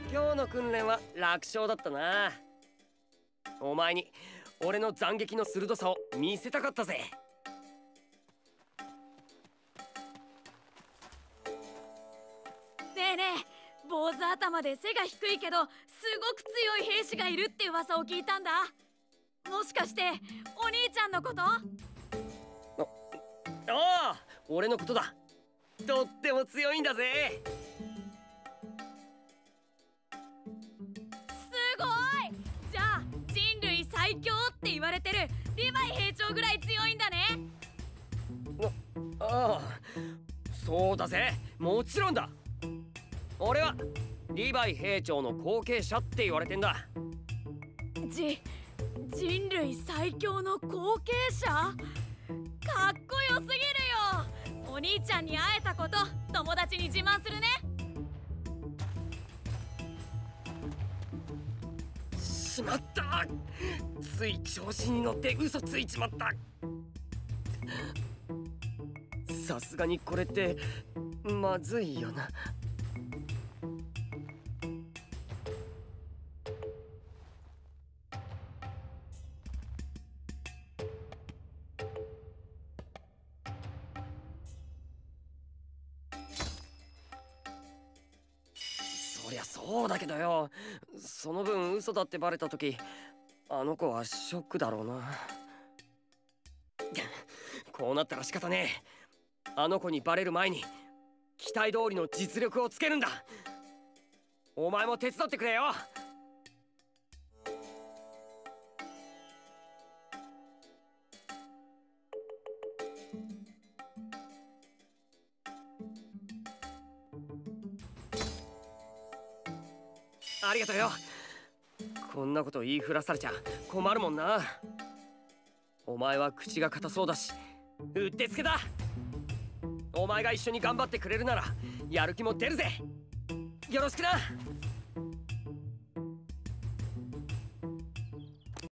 今日の訓練は楽勝だったな。お前に俺の斬撃の鋭さを見せたかったぜ。 ねえねえ、坊主頭で背が低いけどすごく強い兵士がいるって噂を聞いたんだ。もしかしてお兄ちゃんのこと？ ああ、俺のことだ。とっても強いんだぜ。 すごい。じゃあ人類最強って言われてるリヴァイ兵長ぐらい強いんだね。 ああ、そうだぜ。もちろんだ。俺はリヴァイ兵長の後継者って言われてんだ。 人類最強の後継者？かっこよすぎるよ。お兄ちゃんに会えたこと友達に自慢するね。 しまった。つい調子に乗って嘘ついちまった。さすがにこれってまずいよな。そりゃそうだけどよ。その分嘘だってバレた時、あの子はショックだろうな。こうなったら仕方ねえ。あの子にバレる前に期待通りの実力をつけるんだ。お前も手伝ってくれよ。ありがとうよ。こんなこと言いふらされちゃ困るもんな。お前は口が硬そうだしうってつけだ。お前が一緒に頑張ってくれるならやる気も出るぜ。よろしくな。